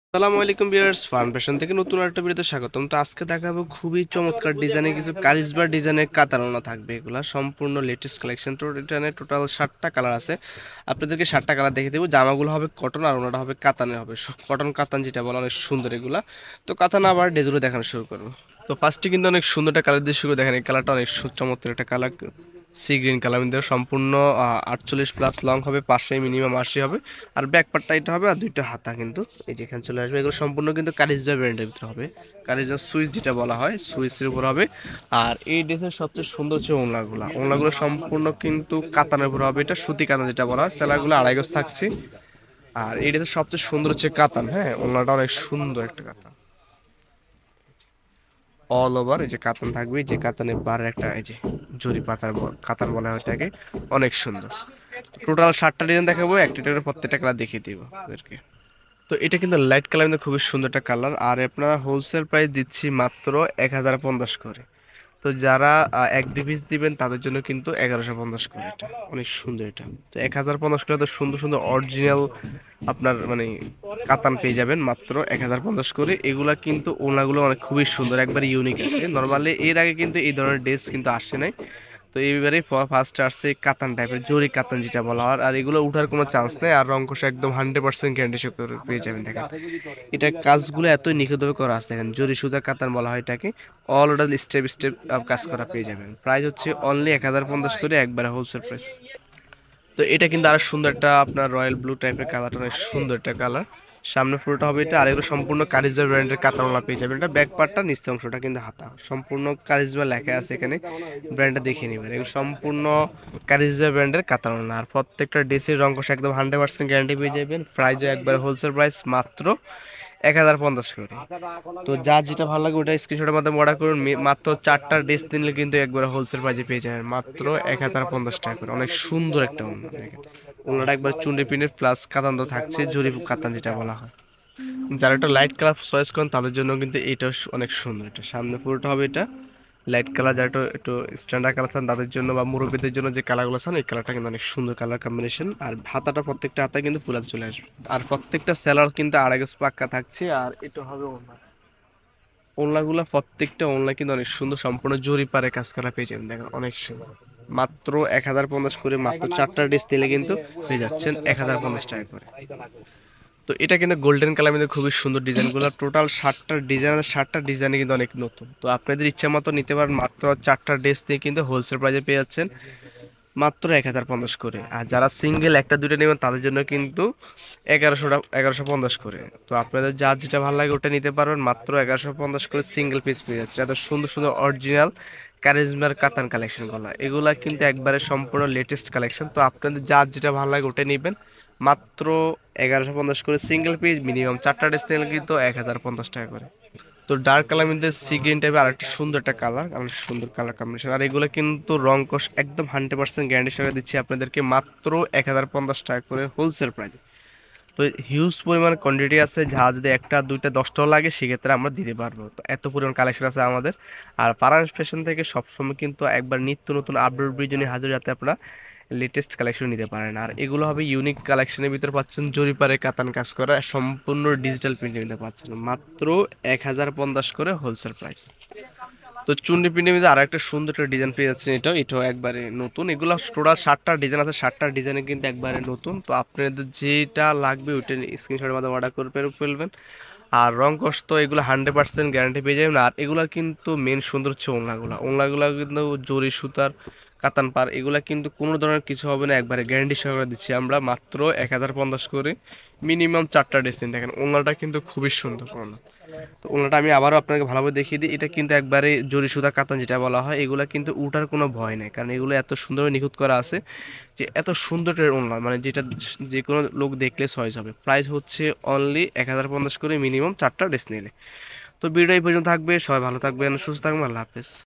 আসসালামু আলাইকুম viewers, fun fashion থেকে নতুন একটা ভিডিওতে স্বাগতম। তো আজকে দেখাবো খুবই চমৎকার ডিজাইনের কিছু কারিজমা ডিজাইনের কাতান থাকবে। এগুলা সম্পূর্ণ লেটেস্ট কালেকশন। তো এখানে টোটাল 7টা কালার আছে। আপনাদেরকে 7টা কালার দেখে দেবো। জামাগুলো হবে কটন আর ওনাটা হবে কাতানের হবে। কটন কাতান যেটা বলা অনেক সুন্দর এগুলা। তো কাতান আবার ডেজগুলো দেখানো শুরু করবো। তো ফার্স্টে কিন্তু অনেক সুন্দর একটা কালার দিয়ে শুরু, দেখেন এই কালারটা অনেক চমৎকার একটা কালার, সি গ্রিন কালার মধ্যে সম্পূর্ণ 48 প্লাস লং হবে, পাশে মিনিমাম 80 হবে। আর ব্যাক পার্টটা এটা হবে আর দুইটা হাতা কিন্তু এই যে এখানে চলে আসবে। এগুলো সম্পূর্ণ কিন্তু কারিজমা ব্র্যান্ডের ভিতরে হবে, কারিজমা সুইচ যেটা বলা হয় সুইচের উপর হবে। আর এই ড্রেসের সবচেয়ে সুন্দর হচ্ছে ওড়নাগুলো সম্পূর্ণ কিন্তু কাতানের উপর হবে। এটা সুতি কাতান যেটা বলা হয়, সেলারগুলো আড়াই গজ থাকছে। আর এই ড্রেসের সবচেয়ে সুন্দর হচ্ছে কাতান, হ্যাঁ ওড়নাটা অনেক সুন্দর একটা কাতান, অল ওভার এই যে কাতান থাকবে, এই যে কাতানের বার একটা এই যে জরি পাতার কাতান বলা হয় এটাকে, অনেক সুন্দর। টোটাল 7টা ডিজাইন দেখাবো, একটা প্রত্যেকটা কালার দেখিয়ে দিব আপনাদেরকে। তো এটা কিন্তু লাইট কালার কিন্তু খুবই সুন্দর একটা কালার, আর আপনার হোলসেল প্রাইস দিচ্ছি মাত্র 1050 করে। তো যারা 1-2 পিস দিবেন তাদের জন্য কিন্তু 1150 করে। এটা অনেক সুন্দর, এটা তো 1050 করে তো সুন্দর সুন্দর অরিজিনাল আপনার মানে কাতান পেয়ে যাবেন মাত্র 1050 করে। এগুলা কিন্তু ওনাগুলো অনেক খুবই সুন্দর, একবার ইউনিক আছে। নর্মালি এর আগে কিন্তু এই ধরনের ড্রেস কিন্তু আসে নাই। তো এইবারে ফার্স্ট আসছে কাতান টাইপের, জরি কাতান যেটা বলা হয়। আর এগুলো উঠার কোনো চান্স নেই, আর রংকশ একদম 100% গ্যারান্টি সহকারে পেয়ে যাবেন। দেখেন এটা কাজগুলো এতই নিখুঁতভাবে করা আছে, দেখেন জরি সুতা কাতান বলা হয় এটাকে। অল ওটা স্টেপ স্টেপ কাজ করা পেয়ে যাবেন। প্রাইস হচ্ছে অনলি 1050 করে, একবারে হোলসেল প্রাইস। তো এটা কিন্তু আরো সুন্দর একটা আপনার রয়্যাল ব্লু টাইপের কালারটা, অনেক সুন্দর একটা কালার। সামনে পুরোটা হবে এটা, আর এগুলো সম্পূর্ণ কারিজমা ব্র্যান্ডের কাতানওয়ালা পেয়ে যাবেন। এটা ব্যাক পার্টটা, নিচে অংশটা কিন্তু হাতা, সম্পূর্ণ কারিজমা লেখা আছে এখানে, ব্র্যান্ডটা দেখে নেবেন। এগুলো সম্পূর্ণ কারিজমা ব্র্যান্ডের কাতানওয়ালা। আর প্রত্যেকটা ড্রেসের রং কষ একদম 100% গ্যারান্টি পেয়ে যাবেন। প্রাইসও একবার হোলসেল প্রাইস মাত্র 1050 করে। তো যার যেটা ভালো লাগে ওটা স্ক্রিনশটের মাধ্যমে অর্ডার করুন। মাত্র 4টা ড্রেস নিলে কিন্তু একবার হোলসেল প্রাইসে পেয়ে যাবেন মাত্র 1050 টাকা করে। অনেক সুন্দর একটা ওড়না, দেখেন ওড়নাটা একবার চুন্ডি পিনের প্লাস কাতান তো থাকছে, জরি কাতান যেটা বলা হয়। যারা একটা লাইট কালার চয়েস করেন তাদের জন্য কিন্তু এটা অনেক সুন্দর। এটা সামনে পুরোটা হবে এটা লাইট কালার, যারা একটু একটু স্ট্যান্ডার্ড কালার চান তাদের জন্য, বা মুরব্বীদের জন্য যে কালারগুলো চান এই কালারটা কিন্তু অনেক সুন্দর কালার কম্বিনেশন। আর হাতাটা প্রত্যেকটা হাতা কিন্তু ফুলাতে চলে আসবে। আর প্রত্যেকটা সেলার কিন্তু আড়াই গজ পাক্কা থাকছে। আর এটা হবে ওড়না, ওড়নাগুলো প্রত্যেকটা ওড়না কিন্তু অনেক সুন্দর, সম্পূর্ণ জরি পারে কাজ করা পেয়ে যাবেন। দেখেন অনেক সুন্দর, মাত্র 1050 করে। মাত্র 4টা ড্রেস নিলে কিন্তু পেয়ে যাচ্ছেন 1050 টাকা করে। তো এটা কিন্তু গোল্ডেন কালার মধ্যে খুবই সুন্দর ডিজাইনগুলো। টোটাল 7টা ডিজাইন আছে, 7টা ডিজাইনে কিন্তু অনেক নতুন। তো আপনাদের ইচ্ছা মতো নিতে পারেন। মাত্র 4টা ড্রেস দিয়ে কিন্তু হোলসেল প্রাইসে পেয়ে যাচ্ছেন মাত্র 1050 করে। আর যারা সিঙ্গেল একটা দুটো নেবেন তাদের জন্য কিন্তু 1150 করে। তো আপনাদের যার যেটা ভালো লাগে ওটা নিতে পারবেন মাত্র 1150 করে। সিঙ্গেল পিস পেয়ে যাচ্ছে এত সুন্দর সুন্দর অরিজিনাল কারিজমার কাতান কালেকশনগুলো। এগুলা কিন্তু একবারে সম্পূর্ণ লেটেস্ট কালেকশন। তো আপনাদের যার যেটা ভালো লাগে ওটা নেবেন মাত্র 1150 করে সিঙ্গেল পিস। মিনিমাম 4টা ড্রেস নিলে কিন্তু 1050 টাকা করে। তো ডার্ক কালার মধ্যে সি গ্রিন টাইপের আরেকটা সুন্দর একটা কালার, অনেক সুন্দর কালার কম্বিনেশন। আর এগুলো কিন্তু রং কষ একদম 100% গ্যারান্টি সহকারে দিচ্ছি আপনাদেরকে মাত্র 1050 টাকা করে হোলসেল প্রাইস। তো হিউজ পরিমাণ কোয়ান্টিটি আছে, যা যদি একটা দুইটা 10টাও লাগে সেক্ষেত্রে আমরা দিতে পারবো। তো এত পরিমাণ কালেকশন আছে আমাদের। আর পারান ফ্যাশন থেকে সবসময় কিন্তু একবার নিত্য নতুন আপডেট ভিডিও হাজির, যাতে আপনারা লেটেস্ট কালেকশন নিতে পারেন। আর এগুলো হবে ইউনিক কালেকশনের ভিতরে পাচ্ছেন জরিপারে কাতান কাজ করা, সম্পূর্ণ ডিজিটাল প্রিন্টের ভিতরে পাচ্ছেন মাত্র 1050 করে হোলসেল প্রাইস। তো চুন্ডি প্রিন্টের মধ্যে আরো একটা সুন্দর একটা ডিজাইন পেয়ে যাচ্ছেন, এটাও একবারে নতুন। এগুলো টোটাল 7টা ডিজাইন আছে, 7টা ডিজাইনে কিন্তু একবারে নতুন। তো আপনাদের যেটা লাগবে ওইটা স্ক্রিনশটের মাধ্যমে অর্ডার করে ফেলবেন। আর রং কষ্ট এগুলো 100% গ্যারান্টি পেয়ে যাবেন। আর এগুলা কিন্তু মেন সুন্দর হচ্ছে ওড়নাগুলো কিন্তু জরি সুতার কাতান পার, এগুলা কিন্তু কোনো ধরনের কিছু হবে না, একবারে গ্যারান্টি সহকারে দিচ্ছি আমরা মাত্র 1050 করে। মিনিমাম 4টা ড্রেস নিন। দেখেন ওড়নাটা কিন্তু খুবই সুন্দর ওড়না। তো ওড়নাটা আমি আবারও আপনাকে ভালোভাবে দেখিয়ে দিই। এটা কিন্তু একবারে জরি সুতা কাতান যেটা বলা হয়, এগুলা কিন্তু উঠার কোনো ভয় নেই, কারণ এগুলো এত সুন্দরভাবে নিখুঁত করা আছে যে এত সুন্দর একটা ওড়না, মানে যেটা যে কোনো লোক দেখলে চয়েস হবে। প্রাইস হচ্ছে অনলি 1050 করে, মিনিমাম 4টা ড্রেস নিলে। তো ভিডিও এই পর্যন্ত থাকবে, সবাই ভালো থাকবেন, সুস্থ থাকবেন, আল্লাহ হাফেজ।